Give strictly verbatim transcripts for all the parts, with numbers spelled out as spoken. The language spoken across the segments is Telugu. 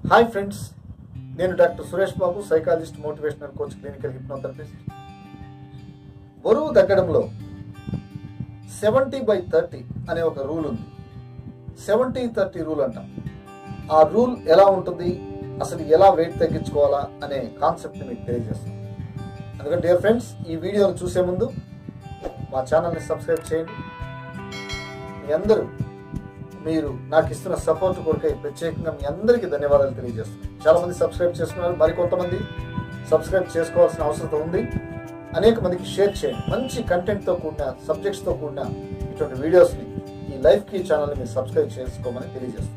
హాయ్ ఫ్రెండ్స్, నేను doctor Suresh Babu, psychologist, motivational coach, clinical hypnotherapist. బరువు తగ్గడంలో సెవెంటీ బై థర్టీ అనే ఒక రూల్ ఉంది. సెవెంటీ థర్టీ రూల్ అంటాం. ఆ రూల్ ఎలా ఉంటుంది, అసలు ఎలా వెయిట్ తగ్గించుకోవాలా అనే కాన్సెప్ట్ని మీకు తెలియజేస్తాను. అందుకని డియర్ ఫ్రెండ్స్, ఈ వీడియోను చూసే ముందు మా ఛానల్ని సబ్స్క్రైబ్ చేయండి. మీ అందరూ మీరు నాకు ఇస్తున్న సపోర్ట్ కొరకై ప్రత్యేకంగా మీ అందరికీ ధన్యవాదాలు తెలియజేస్తున్నాను. చాలా మంది సబ్స్క్రైబ్ చేసుకున్నారు, మరికొంతమంది సబ్స్క్రైబ్ చేసుకోవాల్సిన అవసరం ఉంది. అనేక మందికి షేర్ చేయండి. మంచి కంటెంట్తో కూడిన, సబ్జెక్ట్స్తో కూడిన ఇటువంటి వీడియోస్ని ఈ లైఫ్ కీ ఛానల్ని మీరు సబ్స్క్రైబ్ చేసుకోమని తెలియజేస్తున్నాను.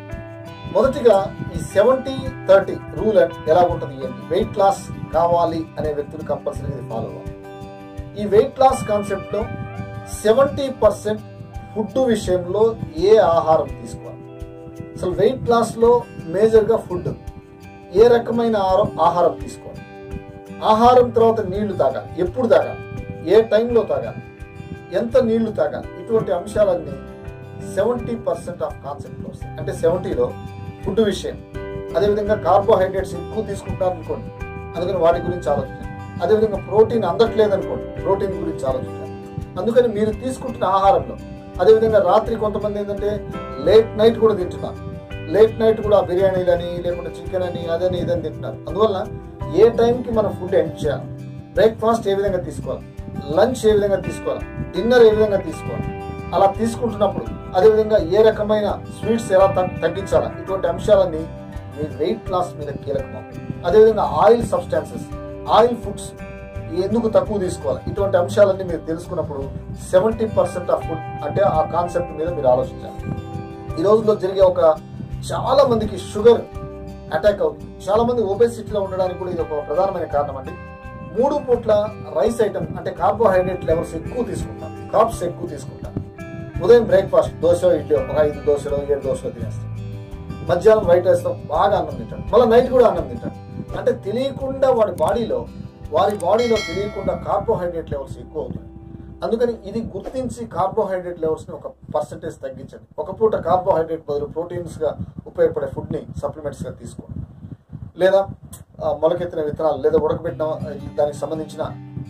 మొదటిగా ఈ సెవెంటీ థర్టీ రూల్ ఎలా ఉంటుంది ఏంటి, వెయిట్ లాస్ కావాలి అనే వ్యక్తులు కంపల్సరీ ఇది ఫాలో అవ్వాలి. ఈ వెయిట్ లాస్ కాన్సెప్ట్లో సెవెంటీ పర్సెంట్ ఫుడ్ విషయంలో ఏ ఆహారం తీసుకోవాలి. అసలు వెయిట్ లాస్లో మేజర్గా ఫుడ్, ఏ రకమైన ఆహారం తీసుకోవాలి, ఆహారం తర్వాత నీళ్లు తాగాలి, ఎప్పుడు తాగాలి, ఏ టైంలో తాగాలి, ఎంత నీళ్లు తాగాలి, ఇటువంటి అంశాలన్నీ సెవెంటీ పర్సెంట్ ఆఫ్ కాన్సెప్ట్లో వస్తాయి. అంటే సెవెంటీలో ఫుడ్ విషయం, అదేవిధంగా కార్బోహైడ్రేట్స్ ఎక్కువ తీసుకుంటారు అనుకోండి, అందుకని వాటి గురించి ఆలోచించాలి. అదేవిధంగా ప్రోటీన్ అందట్లేదు అనుకోండి, ప్రోటీన్ గురించి ఆలోచించాలి. అందుకని మీరు తీసుకుంటున్న ఆహారంలో, అదేవిధంగా రాత్రి కొంతమంది ఏంటంటే లేట్ నైట్ కూడా తింటున్నారు. లేట్ నైట్ కూడా బిర్యానీలు అని, లేకుంటే చికెన్ అని, అదని ఇదని తింటున్నారు. అందువల్ల ఏ టైంకి మనం ఫుడ్ ఎండ్ చేయాలి, బ్రేక్ఫాస్ట్ ఏ విధంగా తీసుకోవాలి, లంచ్ ఏ విధంగా తీసుకోవాలి, డిన్నర్ ఏ విధంగా తీసుకోవాలి, అలా తీసుకుంటున్నప్పుడు అదేవిధంగా ఏ రకమైన స్వీట్స్ ఎలా తగ్గించాలా, ఇటువంటి అంశాలన్నీ మీ వెయిట్ లాస్ మీద కీలకమవుతాయి. అదేవిధంగా ఆయిల్ సబ్స్టాన్సెస్, ఆయిల్ ఫుడ్స్ ఎందుకు తక్కువ తీసుకోవాలి, ఇటువంటి అంశాలన్నీ మీరు తెలుసుకున్నప్పుడు సెవెంటీ పర్సెంట్ ఆఫ్ ఫుడ్ అంటే ఆ కాన్సెప్ట్ మీద మీరు ఆలోచించాలి. ఈ రోజుల్లో జరిగే ఒక చాలా మందికి షుగర్ అటాక్ అవుతుంది. చాలా మంది ఒబేసిటీలో ఉండడానికి కూడా ఇది ఒక ప్రధానమైన కారణం అండి. మూడు పూట్ల రైస్ ఐటమ్ అంటే కార్బోహైడ్రేట్ లెవెల్స్ ఎక్కువ తీసుకుంటాం, కార్బ్స్ ఎక్కువ తీసుకుంటాం. ఉదయం బ్రేక్ఫాస్ట్ దోశ, ఇడ్లీ, ఒక ఐదు దోశలు ఏడు దోశలు తినేస్తాం. మధ్యాహ్నం వైట్ రైస్తో బాగా అన్నం తింటాడు, మళ్ళీ నైట్ కూడా అన్నం తింటాడు. అంటే తెలియకుండా వాడి బాడీలో వారి బాడీలో తెలియకుండా కార్బోహైడ్రేట్ లెవెల్స్ ఎక్కువ అవుతాయి. అందుకని ఇది గుర్తించి కార్బోహైడ్రేట్ లెవెల్స్ని ఒక పర్సెంటేజ్ తగ్గించండి. ఒక పూట కార్బోహైడ్రేట్ బదులు ప్రోటీన్స్గా ఉపయోగపడే ఫుడ్ని సప్లిమెంట్స్గా తీసుకోండి. లేదా మొలకెత్తిన విత్తనాలు, లేదా ఉడకబెట్టిన దానికి సంబంధించిన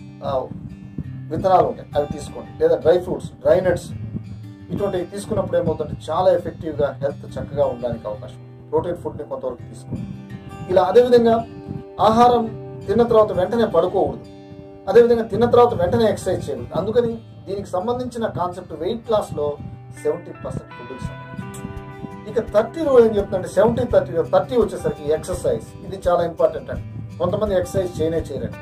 విత్తనాలు ఉంటాయి, అవి తీసుకోండి. లేదా డ్రై ఫ్రూట్స్, డ్రై నట్స్, ఇటువంటివి తీసుకున్నప్పుడు ఏమవుతుందంటే చాలా ఎఫెక్టివ్గా హెల్త్ చక్కగా ఉండడానికి అవకాశం. ప్రోటీన్ ఫుడ్ని కొంతవరకు తీసుకోండి. ఇలా అదేవిధంగా ఆహారం తిన్న తర్వాత వెంటనే పడుకోకూడదు, అదేవిధంగా తిన్న తర్వాత వెంటనే ఎక్సర్సైజ్ చేయకూడదు. అందుకని దీనికి సంబంధించిన కాన్సెప్ట్ వెయిట్ లాస్లో సెవెంటీ పర్సెంట్ ఫుడ్కి సంబంధించి. ఇక థర్టీ రూల్ ఏం చెప్తుందంటే సెవెంటీ థర్టీ థర్టీ వచ్చేసరికి ఎక్సర్సైజ్. ఇది చాలా ఇంపార్టెంట్ అండి. కొంతమంది ఎక్సర్సైజ్ చేయనే చేయరండి.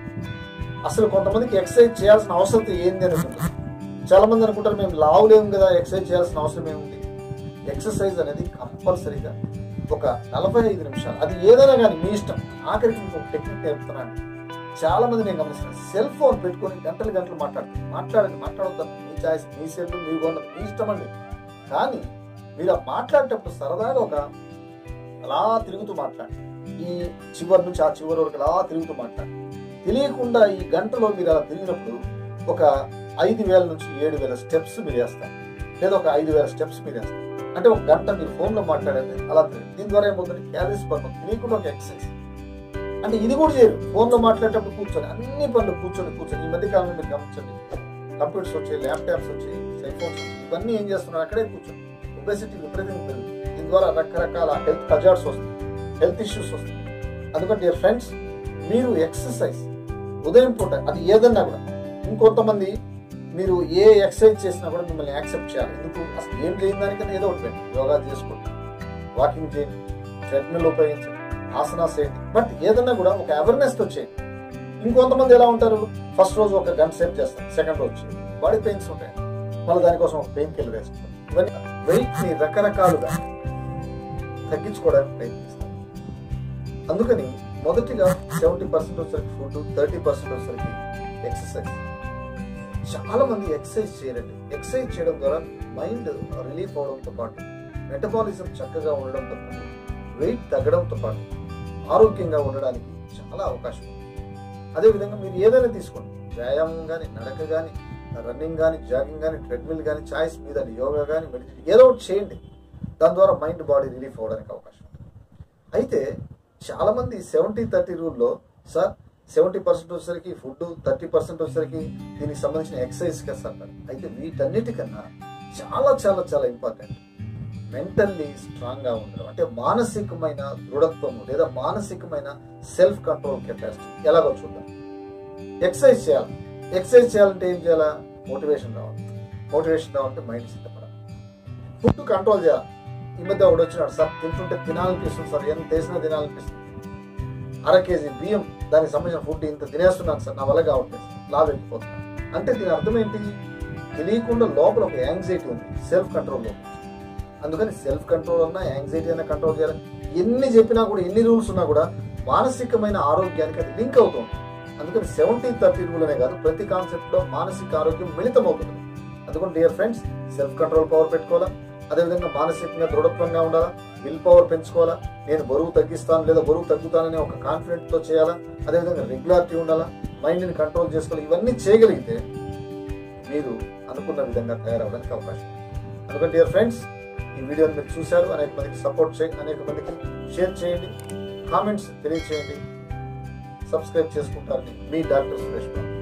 అసలు కొంతమందికి ఎక్సర్సైజ్ చేయాల్సిన అవసరం ఏంది అనుకుంటారు. చాలా మంది అనుకుంటారు మేము లావులేము కదా, ఎక్సర్సైజ్ చేయాల్సిన అవసరం ఏముంది. ఎక్సర్సైజ్ అనేది కంపల్సరీగా ఒక నలభై ఐదు నిమిషాలు, అది ఏదైనా కానీ మీ ఇష్టం. ఆఖరికి మీకు ఒక టెక్నిక్ నేర్పుతున్నాను. చాలా మంది నేను గమనిస్తున్నాను, సెల్ ఫోన్ పెట్టుకొని గంటలు గంటలు మాట్లాడుతుంది. మాట్లాడండి, మాట్లాడొద్దాం, మీ చాయిస్, మీ సెల్, మీ కొన్నది మీ ఇష్టం అండి. కానీ మీరు ఆ మాట్లాడేటప్పుడు సరదాగా ఒక అలా తిరుగుతూ మాట్లాడండి. ఈ చివరి నుంచి ఆ చివరి వరకు అలా తిరుగుతూ మాట్లాడండి. తెలియకుండా ఈ గంటలో మీరు అలా తిరిగినప్పుడు ఒక ఐదు వేల నుంచి ఏడు వేల స్టెప్స్ మీరు వేస్తారు, లేదా ఒక ఐదు వేల స్టెప్స్ మీరు వేస్తారు. అంటే ఒక గంట మీరు ఫోన్లో మాట్లాడేది అలా. దీని ద్వారా ఏమవుతుంది, క్యాలరీస్ బర్న్ అవుతుంది. తెలియకుండా ఒక ఎక్సర్సైజ్. అంటే ఇది కూడా చేయరు, ఫోన్లో మాట్లాడేటప్పుడు కూర్చొని అన్ని పనులు కూర్చొని కూర్చొని ఈ మధ్య కాలంలో మీరు గమనించండి, కంప్యూటర్స్ వచ్చాయి, ల్యాప్టాప్స్ వచ్చాయి, సెల్ ఫోన్స్ వచ్చాయి, ఇవన్నీ ఏం చేస్తున్నారు, అక్కడే కూర్చొని ఒబేసిటీ విపరీతంగా పెరుగుతుంది. దీని ద్వారా రకరకాల హెల్త్ హజార్డ్స్ వస్తాయి, హెల్త్ ఇష్యూస్ వస్తాయి. అందుకని డియర్ ఫ్రెండ్స్, మీరు ఎక్సర్సైజ్ ఉదయం పూట అది ఏదన్నా కూడా, ఇంకొంతమంది మీరు ఏ ఎక్సర్సైజ్ చేసినా కూడా మిమ్మల్ని యాక్సెప్ట్ చేయాలి. ఎందుకు, అసలు ఏం చేయని దానికన్నా ఏదో ఒకటి పెట్టండి. యోగా చేసుకోండి, వాకింగ్ చేయండి, ట్రెడ్మిల్ ఉపయోగించండి, ఆసనాస్ చేయండి. బట్ ఏదన్నా కూడా ఒక అవేర్నెస్తో చేయండి. ఇంకొంతమంది ఎలా ఉంటారు, ఫస్ట్ రోజు ఒక గంట సేపు చేస్తారు, సెకండ్ రోజు చేయండి, బాడీ పెయిన్స్ ఉంటాయి, మళ్ళీ దానికోసం ఒక పెయిన్ కిల్లర్ వేసుకుంటారు. ఇవన్నీ వెయిట్ని రకరకాలుగా తగ్గించుకోవడానికి ప్రయత్నిస్తారు. అందుకని మొదటిగా సెవెంటీ పర్సెంట్ వచ్చేసరికి ఫుడ్, థర్టీ పర్సెంట్ వచ్చేసరికి ఎక్సర్సైజ్. చాలా మంది ఎక్సర్సైజ్ చేయరండి. ఎక్సర్సైజ్ చేయడం ద్వారా మైండ్ రిలీఫ్ అవడంతో పాటు, మెటబాలిజం చక్కగా ఉండడంతో పాటు, వెయిట్ తగ్గడంతో పాటు ఆరోగ్యంగా ఉండడానికి చాలా అవకాశం ఉంది. అదేవిధంగా మీరు ఏదైనా తీసుకోండి, వ్యాయామం కానీ, నడక కానీ, రన్నింగ్ కానీ, జాగింగ్ కానీ, ట్రెడ్మిల్ కానీ, చాయిస్ మీద యోగా కానీ, మెడిటేషన్ ఏదో ఒకటి చేయండి. దాని ద్వారా మైండ్ బాడీ రిలీఫ్ అవ్వడానికి అవకాశం ఉంది. అయితే చాలామంది సెవెంటీ థర్టీ రూల్లో సార్ సెవెంటీ పర్సెంట్ వచ్చేసరికి ఫుడ్, థర్టీ పర్సెంట్ వచ్చేసరికి దీనికి సంబంధించిన ఎక్సర్సైజ్ కదా అంటారు. అయితే వీటన్నిటికన్నా చాలా చాలా చాలా ఇంపార్టెంట్ మెంటల్లీ స్ట్రాంగ్గా ఉండడం, అంటే మానసికమైన దృఢత్వము లేదా మానసికమైన సెల్ఫ్ కంట్రోల్ కెపాసిటీ. ఎలాగో చూద్దాం. ఎక్సర్సైజ్ చేయాలి. ఎక్సర్సైజ్ చేయాలంటే ఏం చేయాలా? మోటివేషన్ రావాలి. మోటివేషన్ రావాలంటే మైండ్ సిద్ధపడాలి. ఫుడ్ కంట్రోల్ చేయాలి. ఈ మధ్య ఒకటి వచ్చినాడు, సార్ తింటుంటే తినాలనిపిస్తుంది సార్, ఎంత చేసినా తినాలనిపిస్తుంది. అర కేజీ బియ్యం దానికి సంబంధించిన ఫుడ్ ఇంత తినేస్తున్నాను సార్, నా వల్ల కావట్లేదు, లాభ వెళ్ళిపోతున్నాను అంటే దీని అర్థం ఏంటి? తెలియకుండా లోపల ఒక యాంగ్జైటీ ఉంది, సెల్ఫ్ కంట్రోల్లో. అందుకని సెల్ఫ్ కంట్రోల్ అన్నా యాంగ్జైటీ అయినా కంట్రోల్ చేయాలి. ఎన్ని చెప్పినా కూడా, ఎన్ని రూల్స్ ఉన్నా కూడా మానసికమైన ఆరోగ్యానికి అది లింక్ అవుతుంది. అందుకని సెవెంటీ థర్టీ రూల్ అనే కాదు, ప్రతి కాన్సెప్ట్లో మానసిక ఆరోగ్యం మిళితం అవుతుంది. అందుకని dear friends, self control power పెట్టుకోవాలా, అదేవిధంగా మానసికంగా దృఢత్వంగా ఉండాలా, విల్ పవర్ పెంచుకోవాలా, నేను బరువు తగ్గిస్తాను లేదా బరువు తగ్గుతాననే ఒక కాన్ఫిడెంట్తో చేయాలా, అదేవిధంగా రెగ్యులారిటీ ఉండాలా, మైండ్ని కంట్రోల్ చేసుకోవాలి. ఇవన్నీ చేయగలిగితే మీరు అనుకున్న విధంగా తయారవడానికి అవకాశం. అందుకని డియర్ ఫ్రెండ్స్, ఈ వీడియోని మీరు చూశారు, అనేక మందికి సపోర్ట్ చేయండి, అనేక మందికి షేర్ చేయండి, కామెంట్స్ తెలియచేయండి, సబ్స్క్రైబ్ చేసుకుంటారని మీ డాక్టర్ సురేష్ బాబు.